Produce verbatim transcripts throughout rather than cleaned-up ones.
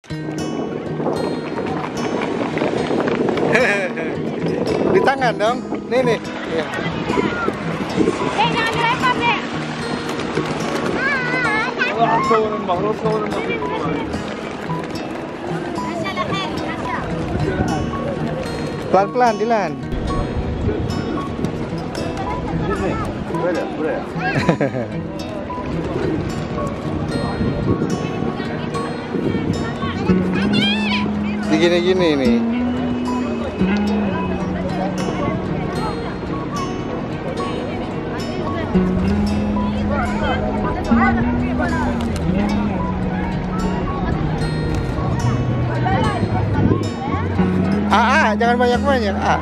Di tangan dong. Nih nih. Ya. Eh, jangan dilempar deh. Pelan-pelan, Dilan. Gini-gini nih. Ah, ah, jangan banyak-banyak. Ah.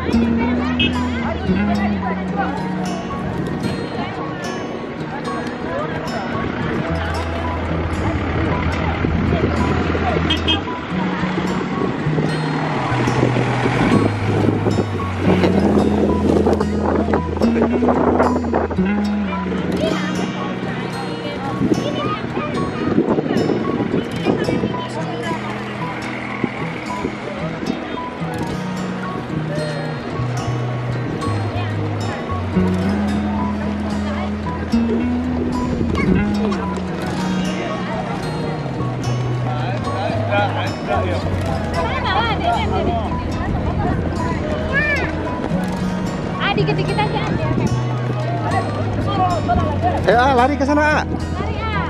Ah, dikit-dikit aja. Eh, ah, lari ke sana. Ah. Lari, ah.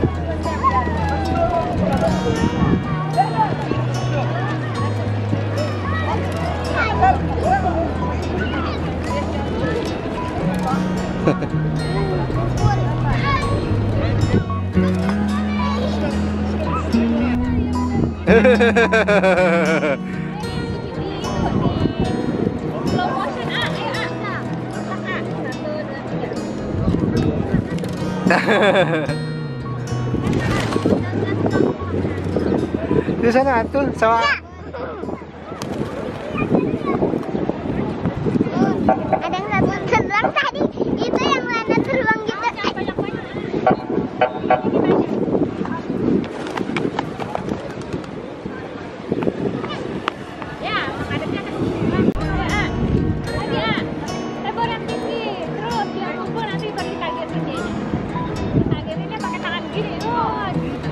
Slow motion, ah, ayo, ah. Satu, dua, tiga. Di sana tuh sama. Ada yang satu terbang tadi, itu yang mana terbang gitu. Ya, menghadapnya ke sini. Ah, lagi, ah. Tebor yang tinggi. Terus yang kumpul nanti baru dikagetin dia. Dikagetinnya pakai tangan gini. Oh, gitu.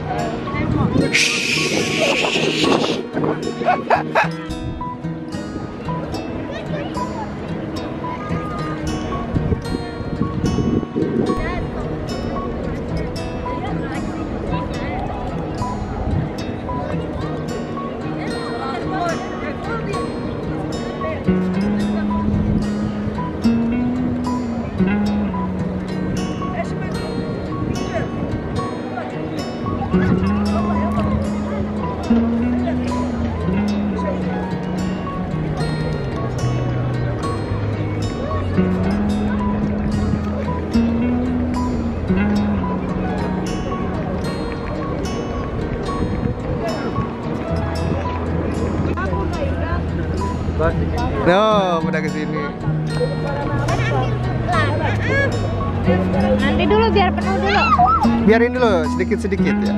No, udah ke sini. Nanti dulu biar penuh dulu. Biarin dulu sedikit-sedikit ya.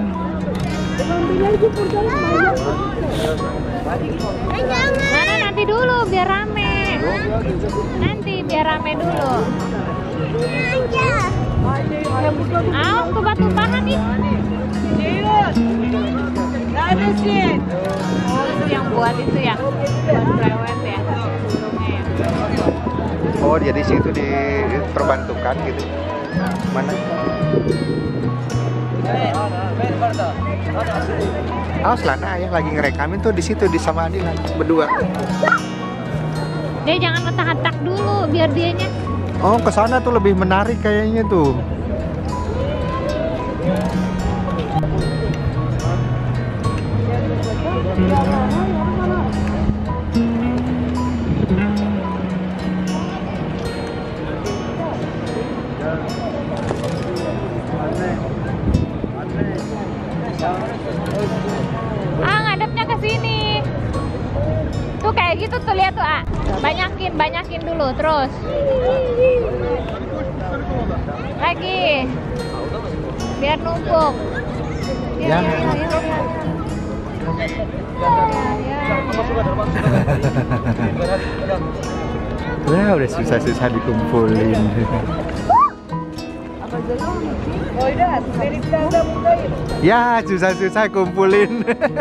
Mana nanti dulu biar rame. Nanti biar rame dulu. Aw, tumpah-tumpahan nih. Oh, itu yang buat itu ya. Buat brewet ya. Burungnya ya. Oh, jadi situ diperbantukan gitu. Mana? Awas lah, nah ayah lagi ngerekamin tuh di situ di sama Adilan berdua. Dia jangan letak-letak dulu biar dianya. Oh, ke sana tuh lebih menarik kayaknya tuh. Ah, ngadepnya ke sini. Tuh kayak gitu tuh, lihat tuh, ah. Banyakin, banyakin dulu terus. Lagi. Biar numpuk. Ya, Jangan. ya, ya, ya. Lah udah susah-susah dikumpulin. Ya susah-susah kumpulin.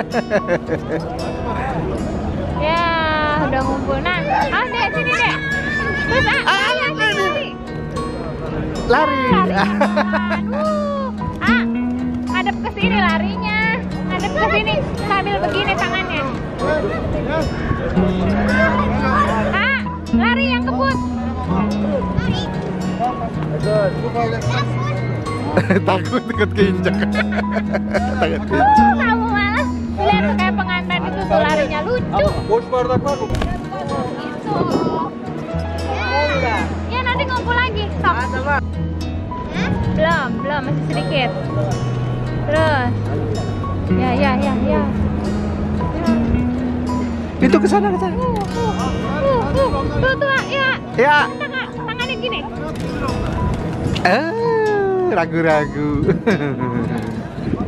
Ya, udah ngumpul. Nah, ah deh sini deh. Terus ah, Ah, lari, lari. Lari. Aduh, ah, ngadep ke sini larinya. Ngadep ke sini sambil begini tangannya. Ah, lari yang kebut. Takut takut keinjak. Takut keinjak. Uh, kamu malah lihat tuh kayak pengantin itu tuh larinya lucu. Itu. Ya nanti ngumpul lagi. Stop. Belum, belum masih sedikit. Terus. Ya, ya, ya, ya. Itu ke sana ke sana. Uh, uh, uh, uh. Tuh, tuh, ya. Ya. Tangan, tangannya gini. Eh, ragu-ragu.